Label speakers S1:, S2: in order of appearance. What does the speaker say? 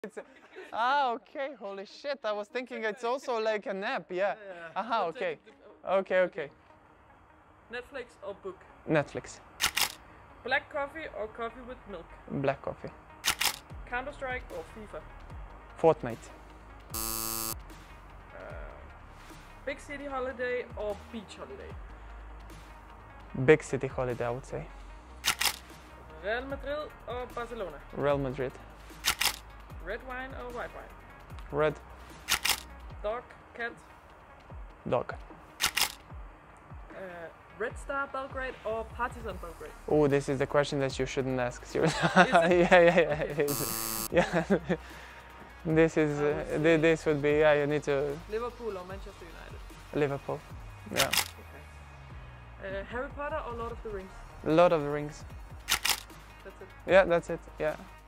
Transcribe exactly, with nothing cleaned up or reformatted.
S1: It's a, ah, okay. Holy shit! I was thinking it's also like a nap. Yeah.
S2: Yeah, yeah.
S1: Aha.
S2: We'll
S1: Okay.
S2: take the- oh,
S1: Okay. Okay.
S2: Netflix or book?
S1: Netflix.
S2: Black coffee or coffee with milk?
S1: Black coffee.
S2: Counter Strike or FIFA?
S1: Fortnite.
S2: Uh, big city holiday or beach holiday?
S1: Big city holiday, I would say.
S2: Real Madrid or Barcelona?
S1: Real Madrid.
S2: Red wine or white wine?
S1: Red.
S2: Dog, cat?
S1: Dog.
S2: Uh, Red Star Belgrade or Partizan Belgrade?
S1: Oh, this is the question that you shouldn't ask. Seriously.
S2: Is
S1: yeah,
S2: it?
S1: yeah, yeah.
S2: Okay.
S1: It's- yeah. This is.
S2: I
S1: Uh,
S2: would
S1: thi-
S2: say-
S1: this would be. Yeah, you need to.
S2: Liverpool or Manchester United?
S1: Liverpool. Yeah.
S2: Okay. Uh, Harry Potter or Lord of the Rings?
S1: Lord of the Rings.
S2: That's it.
S1: Yeah, that's it. Yeah.